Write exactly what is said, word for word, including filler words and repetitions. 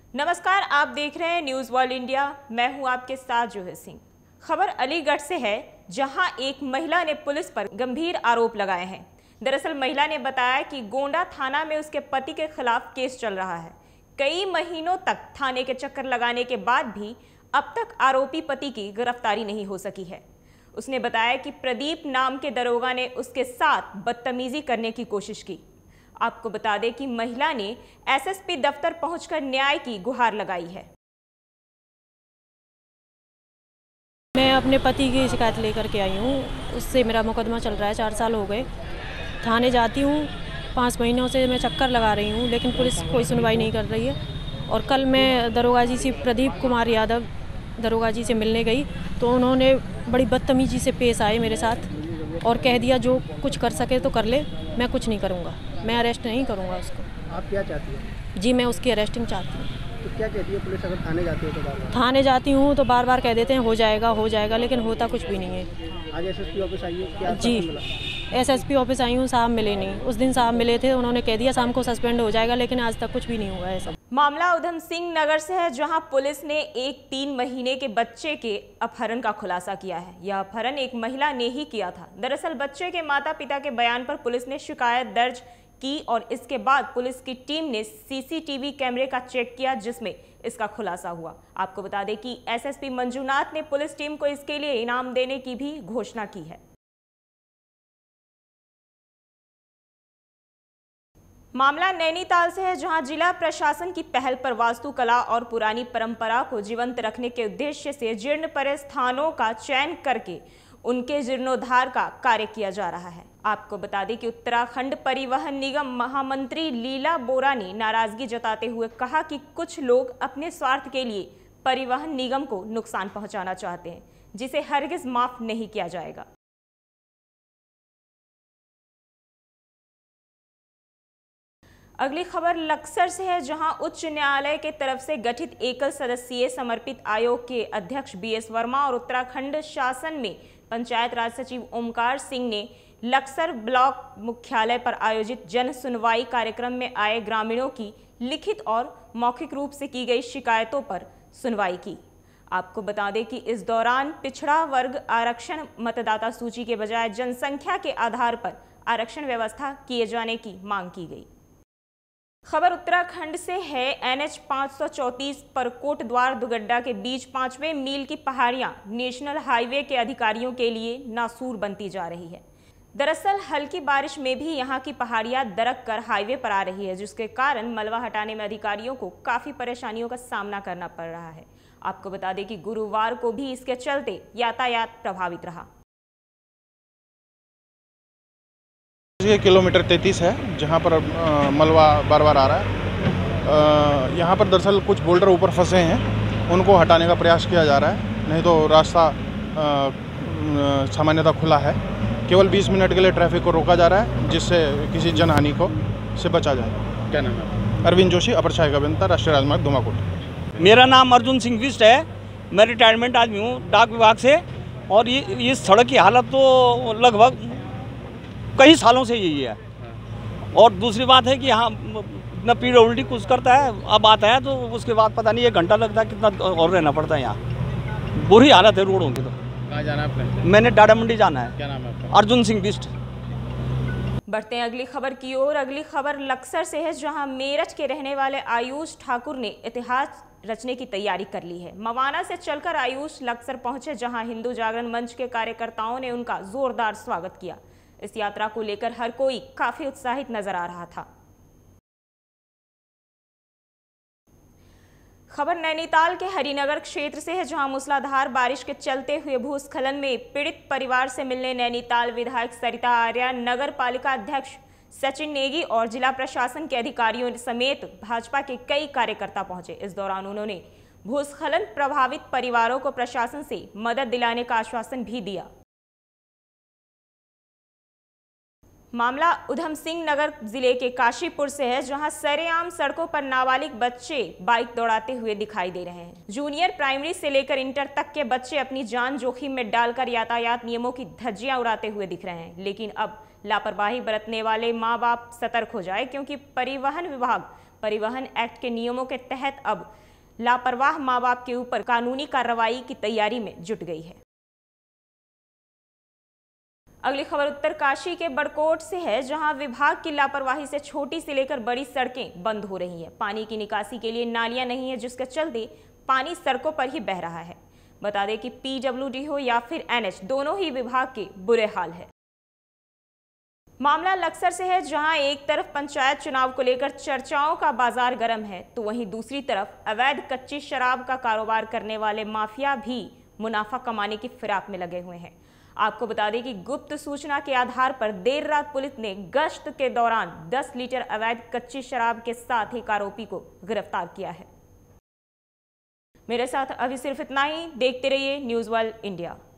नमस्कार, आप देख रहे हैं न्यूज़ वर्ल्ड इंडिया। मैं हूं आपके साथ जोहित सिंह। खबर अलीगढ़ से है, जहां एक महिला ने पुलिस पर गंभीर आरोप लगाए हैं। दरअसल महिला ने बताया कि गोंडा थाना में उसके पति के खिलाफ केस चल रहा है। कई महीनों तक थाने के चक्कर लगाने के बाद भी अब तक आरोपी पति की गिरफ्तारी नहीं हो सकी है। उसने बताया कि प्रदीप नाम के दरोगा ने उसके साथ बदतमीजी करने की कोशिश की। आपको बता दें कि महिला ने एसएसपी दफ्तर पहुंचकर न्याय की गुहार लगाई है। मैं अपने पति की शिकायत लेकर के आई हूँ। उससे मेरा मुकदमा चल रहा है, चार साल हो गए। थाने जाती हूँ, पाँच महीनों से मैं चक्कर लगा रही हूँ, लेकिन पुलिस कोई सुनवाई नहीं कर रही है। और कल मैं दरोगा जी से, प्रदीप कुमार यादव दरोगा जी से मिलने गई, तो उन्होंने बड़ी बदतमीजी से पेश आए मेरे साथ और कह दिया जो कुछ कर सके तो कर ले, मैं कुछ नहीं करूँगा, मैं अरेस्ट नहीं करूँगा उसको। आप क्या चाहती हैं? जी, मैं उसकी अरेस्टिंग चाहती हूँ। तो क्या कहती है पुलिस अगर थाने जाती है तो बार बार? थाने जाती हूँ तो बार बार कह देते हैं हो जाएगा हो जाएगा, लेकिन होता कुछ भी नहीं है। आज एसएसपी ऑफिस आई है, क्या जी, एसएसपी ऑफिस आई हूँ, साहब मिले नहीं। उस दिन साहब मिले थे, उन्होंने कह दिया शाम को सस्पेंड हो जाएगा, लेकिन आज तक कुछ भी नहीं हुआ है। सब मामला उधम सिंह नगर से है, जहां पुलिस ने एक तीन महीने के बच्चे के अपहरण का खुलासा किया है। यह अपहरण एक महिला ने ही किया था। दरअसल बच्चे के माता पिता के बयान पर पुलिस ने शिकायत दर्ज की और इसके बाद पुलिस की टीम ने सीसीटीवी कैमरे का चेक किया, जिसमें इसका खुलासा हुआ। आपको बता दें कि एसएसपी मंजूनाथ ने पुलिस टीम को इसके लिए इनाम देने की भी घोषणा की है। मामला नैनीताल से है, जहां जिला प्रशासन की पहल पर वास्तुकला और पुरानी परंपरा को जीवंत रखने के उद्देश्य से जीर्ण पड़े स्थानों का चयन करके उनके जीर्णोद्धार का कार्य किया जा रहा है। आपको बता दें कि उत्तराखंड परिवहन निगम महामंत्री लीला बोरा ने नाराजगी जताते हुए कहा कि कुछ लोग अपने स्वार्थ के लिए परिवहन निगम को नुकसान पहुंचाना चाहते हैं, जिसे हरगिज माफ नहीं किया जाएगा। अगली खबर लक्सर से है, जहां उच्च न्यायालय के तरफ से गठित एकल सदस्यीय समर्पित आयोग के अध्यक्ष बी एस वर्मा और उत्तराखंड शासन में पंचायत राज सचिव ओमकार सिंह ने लक्सर ब्लॉक मुख्यालय पर आयोजित जन सुनवाई कार्यक्रम में आए ग्रामीणों की लिखित और मौखिक रूप से की गई शिकायतों पर सुनवाई की। आपको बता दें कि इस दौरान पिछड़ा वर्ग आरक्षण मतदाता सूची के बजाय जनसंख्या के आधार पर आरक्षण व्यवस्था किए जाने की मांग की गई। खबर उत्तराखंड से है। एनएच पाँच सौ चौंतीस पर कोटद्वार दुगड्डा के बीच पांचवें मील की पहाड़ियां नेशनल हाईवे के अधिकारियों के लिए नासूर बनती जा रही है। दरअसल हल्की बारिश में भी यहां की पहाड़ियां दरक कर हाईवे पर आ रही है, जिसके कारण मलबा हटाने में अधिकारियों को काफी परेशानियों का सामना करना पड़ रहा है। आपको बता दें कि गुरुवार को भी इसके चलते यातायात प्रभावित रहा। ये किलोमीटर तैंतीस है, जहाँ पर आ, मलबा बार बार आ रहा है। यहाँ पर दरअसल कुछ बोल्डर ऊपर फंसे हैं, उनको हटाने का प्रयास किया जा रहा है, नहीं तो रास्ता सामान्यतः खुला है। केवल बीस मिनट के लिए ट्रैफिक को रोका जा रहा है, जिससे किसी जनहानि को से बचा जाए। क्या नाम है? अरविंद जोशी, अपर सहायक अभियंता, राष्ट्रीय राजमार्ग धुमाकोट। मेरा नाम अर्जुन सिंह बिष्ट है। मैं रिटायरमेंट आदमी हूँ डाक विभाग से, और ये इस सड़क की हालत तो लगभग कई सालों से यही है। और दूसरी बात है कि यहाँ न पीडब्ल्यूडी कुछ करता है, अब आता है तो उसके बाद पता नहीं एक घंटा लगता है, कितना और रहना पड़ता है। यहाँ बुरी हालत है रोडों की। तो कहाँ जाना है आपने? मैंने टाटा मंडी जाना है। क्या नाम है आपका? अर्जुन सिंह बिष्ट। बढ़ते हैं अगली खबर की ओर। अगली खबर लक्सर से है, जहां मेरठ के रहने वाले आयुष ठाकुर ने इतिहास रचने की तैयारी कर ली है। मवाना से चलकर आयुष लक्सर पहुंचे, जहां हिंदू जागरण मंच के कार्यकर्ताओं ने उनका जोरदार स्वागत किया। इस यात्रा को लेकर हर कोई काफी उत्साहित नजर आ रहा था। खबर नैनीताल के हरिनगर क्षेत्र से है, जहां मूसलाधार बारिश के चलते हुए भूस्खलन में पीड़ित परिवार से मिलने नैनीताल विधायक सरिता आर्या, नगर पालिका अध्यक्ष सचिन नेगी और जिला प्रशासन के अधिकारियों समेत भाजपा के कई कार्यकर्ता पहुंचे। इस दौरान उन्होंने भूस्खलन प्रभावित परिवारों को प्रशासन से मदद दिलाने का आश्वासन भी दिया। मामला उधम सिंह नगर जिले के काशीपुर से है, जहां सरेआम सड़कों पर नाबालिग बच्चे बाइक दौड़ाते हुए दिखाई दे रहे हैं। जूनियर प्राइमरी से लेकर इंटर तक के बच्चे अपनी जान जोखिम में डालकर यातायात नियमों की धज्जियां उड़ाते हुए दिख रहे हैं। लेकिन अब लापरवाही बरतने वाले मां बाप सतर्क हो जाए, क्योंकि परिवहन विभाग परिवहन एक्ट के नियमों के तहत अब लापरवाह मां बाप के ऊपर कानूनी कार्रवाई की तैयारी में जुट गई है। अगली खबर उत्तरकाशी के बड़कोट से है, जहां विभाग की लापरवाही से छोटी से लेकर बड़ी सड़कें बंद हो रही हैं। पानी की निकासी के लिए नालियां नहीं है, जिसके चलते पानी सड़कों पर ही बह रहा है। बता दें कि पीडब्ल्यूडी हो या फिर एनएच, दोनों ही विभाग के बुरे हाल है। मामला लक्सर से है, जहां एक तरफ पंचायत चुनाव को लेकर चर्चाओं का बाजार गर्म है, तो वहीं दूसरी तरफ अवैध कच्ची शराब का कारोबार करने वाले माफिया भी मुनाफा कमाने की फिराक में लगे हुए हैं। आपको बता दें कि गुप्त सूचना के आधार पर देर रात पुलिस ने गश्त के दौरान दस लीटर अवैध कच्ची शराब के साथ एक आरोपी को गिरफ्तार किया है। मेरे साथ अभी सिर्फ इतना ही। देखते रहिए न्यूज़ वर्ल्ड इंडिया।